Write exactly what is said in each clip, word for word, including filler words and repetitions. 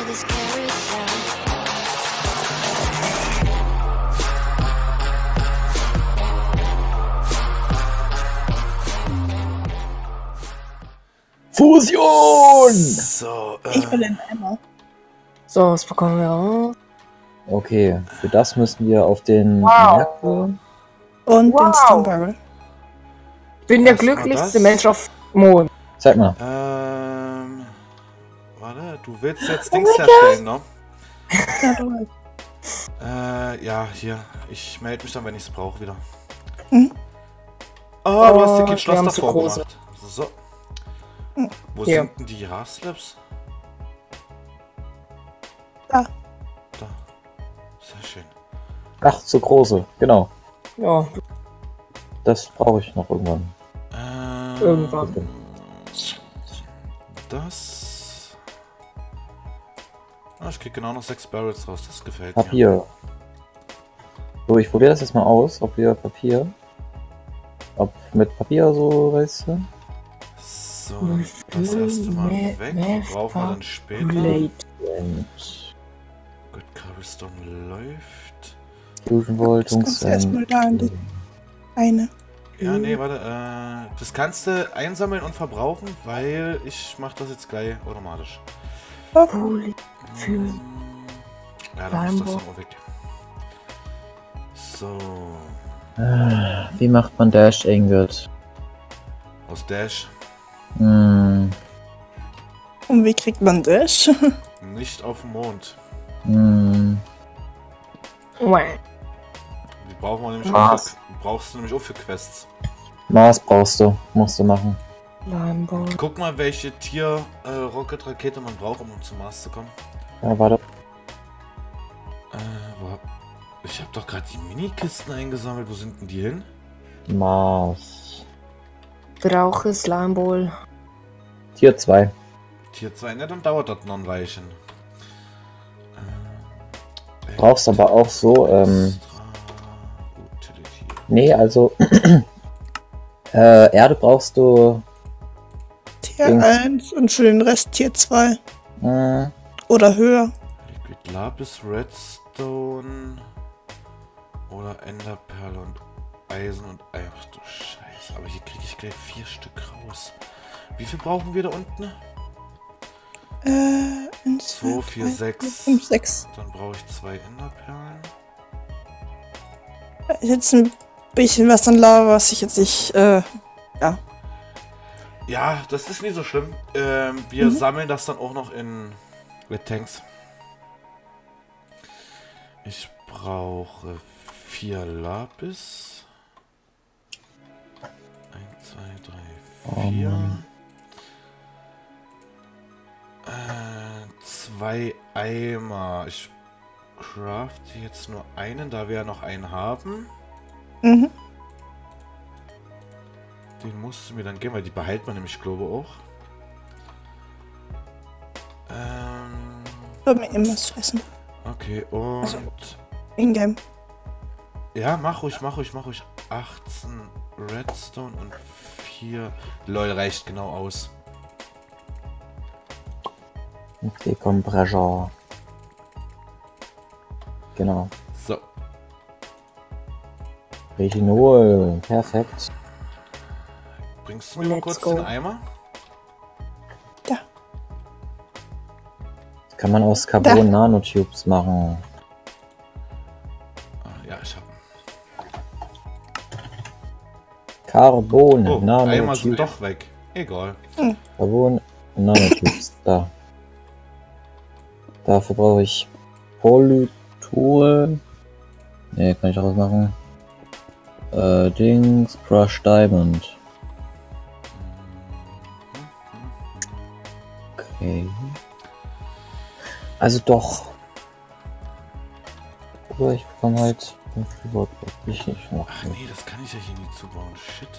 Fusion! So, äh, Ich bin in Emma. So, was bekommen wir auch? Okay, für das müssen wir auf den Wow. Merkur. Und Wow. den Stone Barrel. Ich bin der Erstmal glücklichste das. Mensch auf Mond. Zeig mal. ähm, warte, du willst jetzt Dings herstellen, ne? Ja, du halt. Äh, ja, hier. Ich melde mich dann, wenn ich es brauche, wieder. Mhm. Oh, du hast dir Oh, kein die Schloss haben zu davor große. gemacht. So. Mhm. Wo Hier. sind denn die Haarslaps? Da. Da. Sehr schön. Ach, zu große, genau. Ja, Das brauche ich noch irgendwann. Ähm, Irgendwann. Das. Ah, ich krieg genau noch sechs Barrels raus, das gefällt mir. Papier. So, ich probiere das jetzt mal aus, ob wir Papier. Ob mit Papier so, weißt du? So, das erste Mal Math- weg. Math Brauchen wir dann später. Late. Und Gut, Cobblestone läuft. Fusion Volt, Das kannst du erstmal da an die eine. Ja, nee, warte. Äh, das kannst du einsammeln und verbrauchen, weil ich mach das jetzt gleich automatisch. Holy für Hm, Ja, dann ist das Limbo. dann auch weg. So, Wie macht man Dash Ingot? aus Dash. Hm, Und wie kriegt man das? Nicht auf dem Mond. hm. Wow. Die brauchen wir nämlich auch Was? für, brauchst du nämlich auch für Quests. Mars brauchst du, musst du machen. Limbo. Guck mal, welche Tier-Rocket-Rakete man braucht, um zum Mars zu kommen. Ja, warte. Äh, wo hab... Ich habe doch gerade die Mini-Kisten eingesammelt. Wo sind denn die hin? Mars. Brauche Slimeball. Tier zwei. Tier zwei, ne, dann dauert das noch ein Weilchen. Äh, Brauchst aber auch so, ähm. Extra Utility. Nee, also. äh, Erde brauchst du. Tier Dings. eins und für den Rest Tier zwei. Hm, Oder höher. Liquid Lapis, Redstone oder Enderperle und Eisen und ach du Scheiße, aber hier kriege ich gleich vier Stück raus. Wie viel brauchen wir da unten? Äh, eins, zwei, vier, drei, sechs. fünf, sechs. Dann brauche ich zwei Enderperlen. Da ist jetzt ein bisschen was an Lava, was ich jetzt nicht, äh, ja. Ja, das ist nicht so schlimm. Ähm, wir Mhm. sammeln das dann auch noch in Red Tanks. Ich brauche vier Lapis. eins, zwei, drei, Oh vier. Mann. Äh, zwei Eimer. Ich crafte jetzt nur einen, da wir ja noch einen haben. Mhm. Den musst du mir dann geben, weil die behält man nämlich, glaube ich, auch. Ähm, Hör mir immer was zu essen. okay, und... Also- In-game. Ja, mach ruhig, mach ruhig, mach ruhig. achtzehn Redstone und vier... Lol, reicht genau aus. okay, Kompressor. Genau. So, Retinol. Perfekt. bringst du mir mal Let's kurz go. den Eimer? Da. Kann man aus Carbon Nanotubes machen. Ah, ja, ich hab... Carbon Oh, Eimer sind Nanotubes. doch weg. Egal. Carbon Nanotubes. Da. Dafür brauche ich Polytol. Ne, kann ich daraus machen. Äh, Dings, Crush Diamond. Okay. Also doch. Oder ich bekomme halt den Freeboard. Ich nicht noch. Ach nee, das kann ich ja hier nie zubauen. Shit.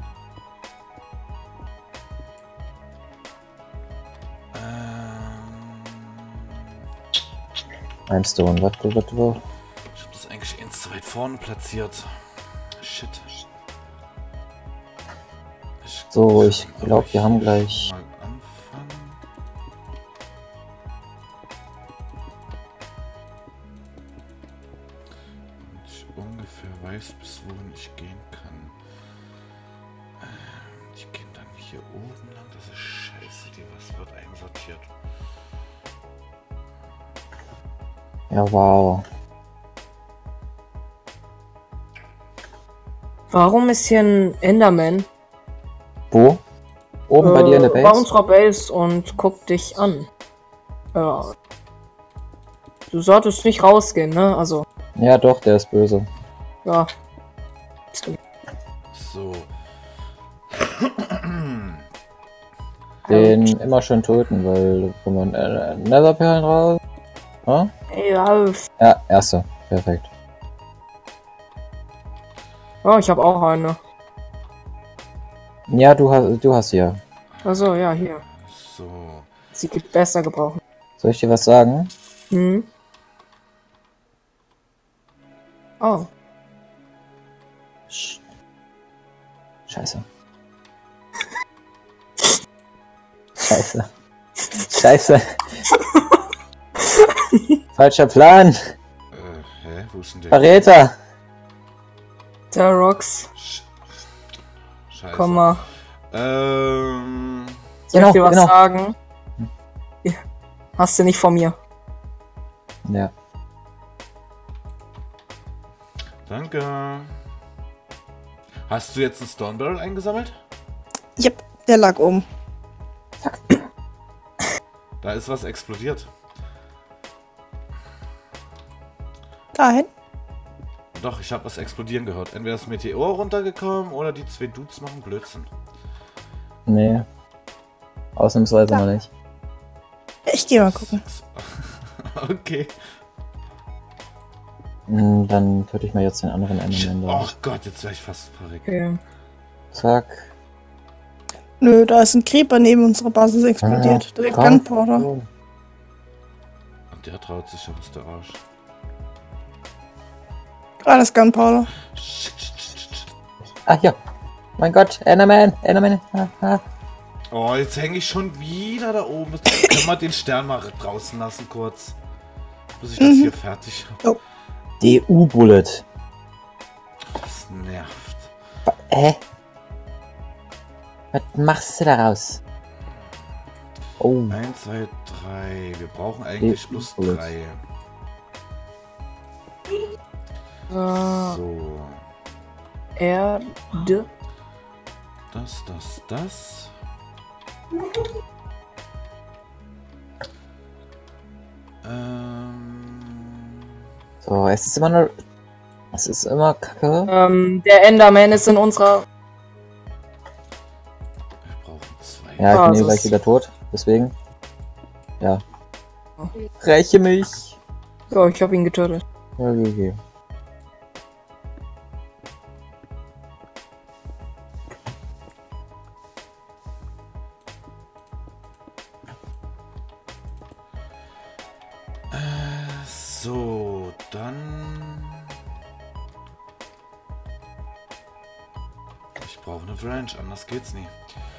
Ähm, Ein Stone. Warte, warte, warte. ich hab das eigentlich eins zu weit vorne platziert. Shit. Ich So, ich kann glaub, aber wir haben hier gleich- schon mal anfangen. ich ungefähr weiß, bis wohin ich gehen kann. Ähm, die gehen dann hier oben lang. Das ist scheiße, die was wird einsortiert. Ja, wow. Warum ist hier ein Enderman? Wo? Oben bei dir in der Bei Base? unserer Base und guckt dich an. Ja. Du solltest nicht rausgehen, ne? Also, Ja, doch, der ist böse. ja. So. Den immer schön töten, weil da kommen äh, Netherperlen raus. Ja? Ja, Ja, erste. Perfekt. oh, ich habe auch eine. Ja, du hast du hast hier. Also, ja, hier. So. Sie geht besser gebrauchen. Soll ich dir was sagen? Hm? Oh. Sch Scheiße. Scheiße. Scheiße. Falscher Plan. Äh, hä? Wo ist denn der? Verräter. Der Rocks. Sch Scheiße. Komm mal. Ähm. Soll Genau, ich dir was genau. sagen? Ja. Hast du nicht von mir. Ja. Danke. Hast du jetzt einen Stone Barrel eingesammelt? Yep, der lag oben. Da ist was explodiert. Dahin? Doch, ich habe was explodieren gehört. Entweder ist Meteor runtergekommen oder die zwei Dudes machen Blödsinn. Nee. Ausnahmsweise Ja. mal nicht. Ich gehe mal gucken. Okay. Hm, Dann töte ich mal jetzt den anderen Enderman da. Oh Gott, jetzt wäre ich fast verreckt. Okay. Zack. Nö, da ist ein Creeper neben unserer Basis explodiert. Ah, Direkt komm. Gunpowder. Und der traut sich aber ist der Arsch. Gerade das Gunpowder. Shit, shit, shit, shit. Ah, hier. Mein Gott, Enderman, Enderman. Ah, ah. Oh, jetzt hänge ich schon wieder da oben. Können wir den Stern mal draußen lassen kurz? Bis ich das Mhm. hier fertig habe. D U-Bullet. Das nervt. Hä? Was machst du daraus? Oh. eins, zwei, drei. Wir brauchen eigentlich plus Bullet. drei. So. So. Erde. Das, das, das. Ähm. So, es ist immer nur. Es ist immer kacke. Ähm, der Enderman ist in unserer. Wir brauchen zwei. Ja, ich bin eh Basis. gleich wieder tot. Deswegen. Ja. Räche mich. So, ich habe ihn getötet. Ja, okay, okay. Äh, so, dann. Ich brauche eine Branch, anders geht's nie.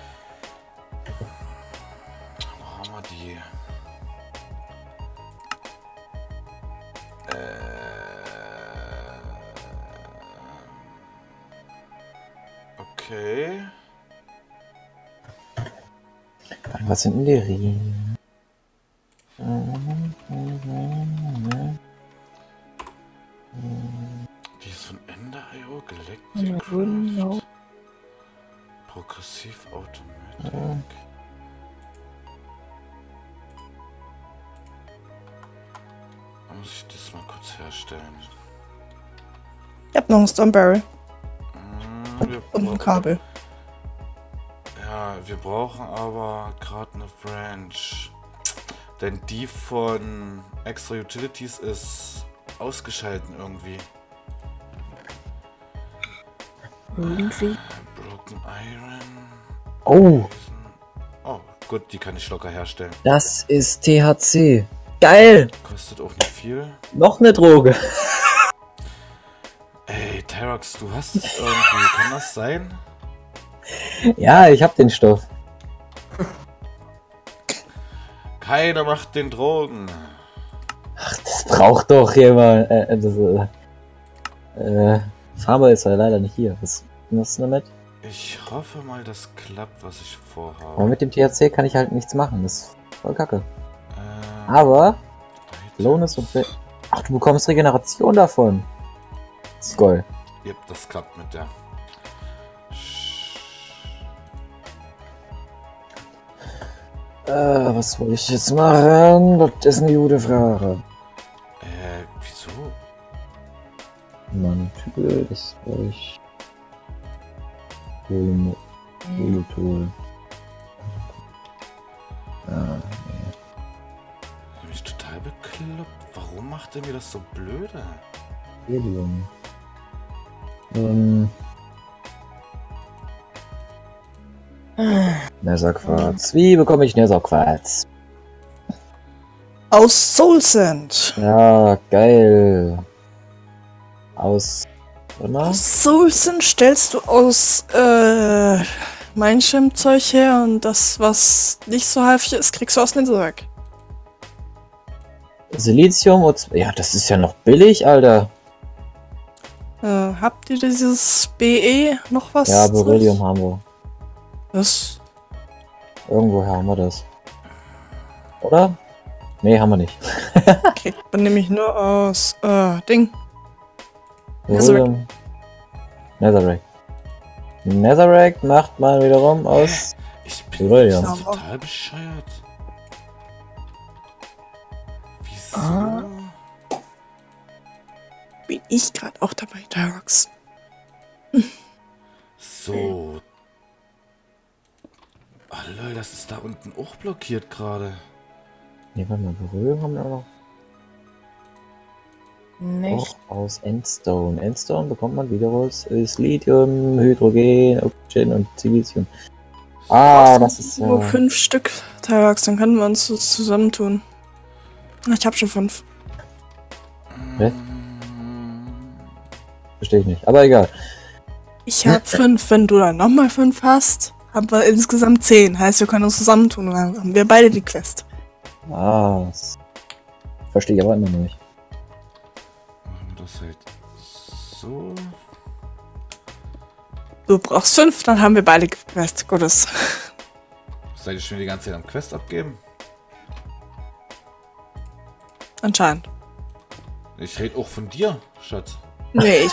Wo haben wir die? Äh, okay. Dann was sind denn die Riemen? Die ist von Ender Punkt I O Ja, Galactic genau. Craft. Progressiv Automatic. Da muss ich das mal kurz herstellen. Ich hab noch ein Stone Barrel Hm, wir und ein brauchen- Kabel. Ja, wir brauchen aber gerade eine Branch. Denn die von Extra Utilities ist ausgeschalten irgendwie. Irgendwie. Broken Iron. Oh, Oh, gut, die kann ich locker herstellen. das ist T H C. Geil! Kostet auch nicht viel. Noch eine Droge. Ey, Terox, du hast es irgendwie. Kann das sein? Ja, ich hab den Stoff. Keiner macht den Drogen. Ach, das braucht doch jemand. Äh, das, äh. Äh, Farmer ist ja leider nicht hier. Was ist denn damit? Ich hoffe mal, das klappt, was ich vorhabe. Aber mit dem T H C kann ich halt nichts machen. Das ist voll kacke. Ähm, Aber, Items. Lohnes und... Fe- Ach, du bekommst Regeneration davon. Goal. Yep, das klappt mit der. Äh, was soll ich jetzt machen? Das ist eine gute Frage. Äh, wieso? Mann, Typ, das war ich... Tool, Tool, Tool. Ah, Bin ich total bekloppt? Warum macht er mir das so blöde? Helium. Ähm... Netherquarz. Wie bekomme ich Netherquarz? Aus Soul Sand. Ja, geil. Aus... Oder? Aus Soul Sand stellst du aus äh, Mindsham-Zeug her und das, was nicht so häufig ist, kriegst du aus Netherrack. Silizium und... Ja, das ist ja noch billig, Alter. Äh, habt ihr dieses B E noch was? Ja, Beryllium haben wir. Das. Irgendwoher haben wir das. Oder? Nee, haben wir nicht. Kriegt man nämlich nur aus äh, Ding. Beryllium. Netherrack. Netherrack macht man wiederum aus... Ich bin Beryllium. jetzt total bescheuert. Wieso? Ah. Bin ich gerade auch dabei, Tyrox. So. Oh lol, das ist da unten auch blockiert gerade. Nee, warte mal, Beryllium haben wir auch noch. Nicht. Auch aus Endstone. Endstone bekommt man wieder aus ist Lithium, Hydrogen, Oxygen und Silizium. Ah, das ist Nur ja... fünf Stück, Tyrox, dann können wir uns das zusammentun. Ich hab schon fünf. Hä? Verstehe ich nicht, aber egal. Ich hab fünf. Wenn du dann nochmal fünf hast, haben wir insgesamt zehn. Heißt, wir können uns zusammentun und dann haben wir beide die Quest. Ah, das verstehe ich aber immer noch nicht. Machen wir das halt so. Du brauchst fünf, dann haben wir beide die Quest. Gutes. Seid ihr schon die ganze Zeit am Quest abgeben? Anscheinend. Ich rede auch von dir, Schatz. Nee, ich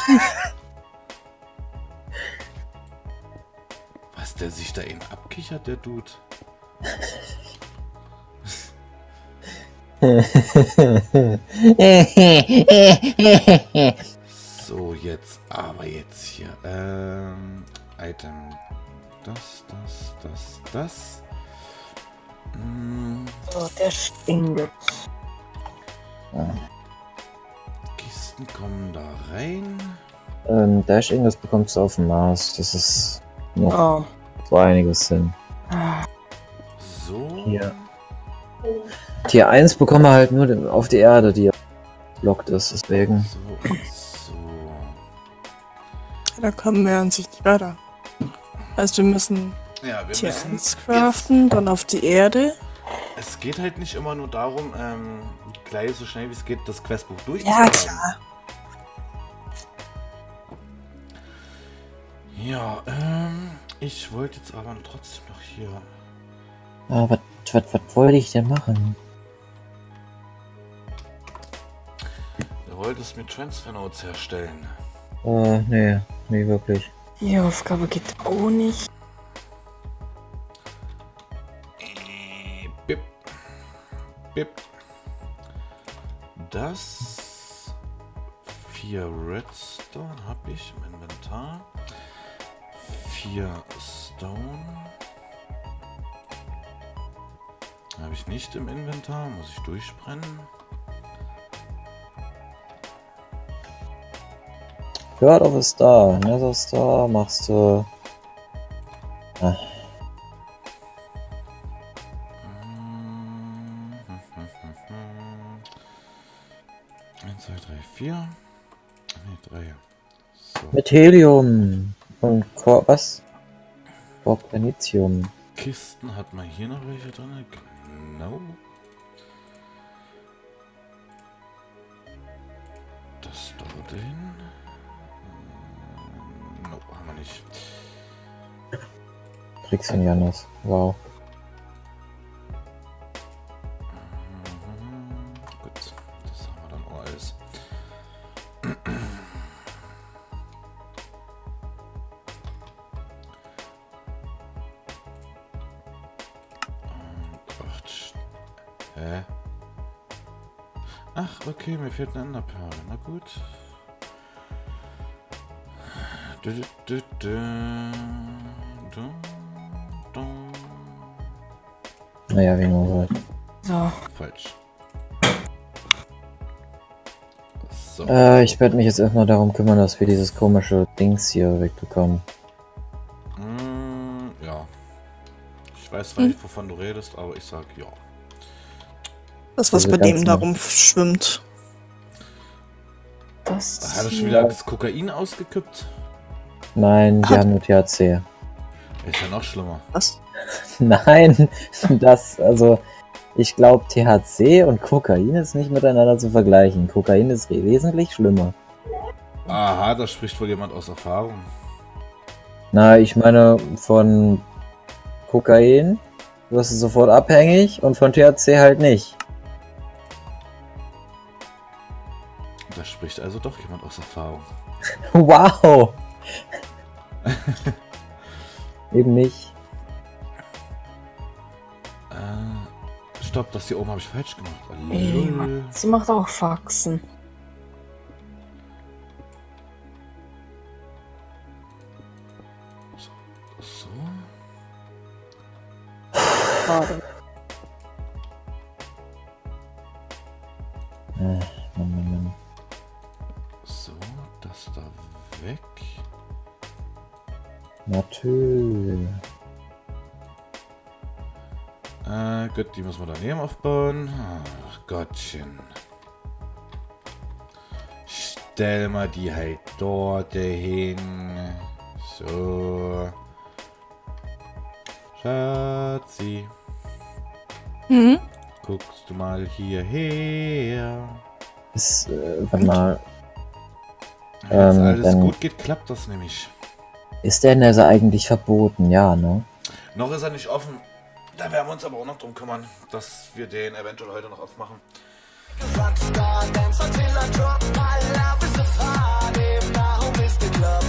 Was der sich da eben abkichert, der Dude. So, jetzt, aber jetzt hier. Ähm, Item. Das, das, das, das. Hm, Oh, der stinkt. Kisten kommen da rein. ähm, Dash Ingots bekommst du auf dem Mars. Das ist noch Oh. so einiges hin. So. Hier. Tier eins bekommen wir halt nur auf die Erde, die blockt ist, deswegen. So und so. Da kommen wir an sich nicht weiter. Also wir müssen Ja, wir Tier müssen. eins craften, dann auf die Erde. Es geht halt nicht immer nur darum, ähm, gleich so schnell wie es geht, das Questbuch Ja, durchzuschreiben. klar. Ja, ähm, ich wollte jetzt aber trotzdem noch hier. Ah, was was wollte ich denn machen? Du wolltest mir Transfer Notes herstellen. Äh, nee, nee, wirklich. Die Aufgabe geht auch nicht. Äh, Bip. Bip. Das. Vier Redstone habe ich im Inventar. Vier Stone. Habe ich nicht im Inventar, muss ich durchbrennen. God of a Star, Nether Star machst du. Ah, eins, zwei, drei, vier. Ne, drei. So. mit Helium und Cor was? Corpernitium. Kisten hat man hier noch welche drin? Genau. Das dort hin. nicht. Kriegst du ihn, Janis. Wow. Mhm, gut, das haben wir dann auch alles. Und acht. Hä? Ach, okay, mir fehlt eine Enderperle. Na gut. Du, du, du, du, du, du. Naja, wie man sagt. So. Falsch. So. Äh, ich werde mich jetzt erstmal darum kümmern, dass wir dieses komische Dings hier wegbekommen. Mm, ja. Ich weiß zwar nicht, wovon du redest, aber ich sag ja. Das, was Diese bei dem ganzen- da rumschwimmt. Das Hat er schon wieder das Kokain ausgekippt? Nein, die Hat- haben nur T H C. Ist ja noch schlimmer. Was? Nein, das, also, ich glaube, T H C und Kokain ist nicht miteinander zu vergleichen. Kokain ist wesentlich schlimmer. Aha, da spricht wohl jemand aus Erfahrung. Na, ich meine, von Kokain wirst du sofort abhängig und von T H C halt nicht. Da spricht also doch jemand aus Erfahrung. Wow! Eben nicht. Äh, stopp, das hier oben habe ich falsch gemacht. Oh, Ey, lol. Mann, sie macht auch Faxen. So. Schade. Äh, Mann, Mann, Mann. So, das da weg. Natürlich. Äh, gut, die müssen wir daneben aufbauen. Ach Gottchen. Stell mal die halt dort hin. So. Schatzi, Hm? guckst du mal hierher. Ist, äh, warte mal. Wenn jetzt Ähm, alles dann- gut geht, klappt das nämlich. Ist der Nether eigentlich verboten? Ja, ne? Noch ist er nicht offen. Da werden wir uns aber auch noch drum kümmern, dass wir den eventuell heute noch aufmachen. Rockstar dance until I drop my love is a party. My home is the club.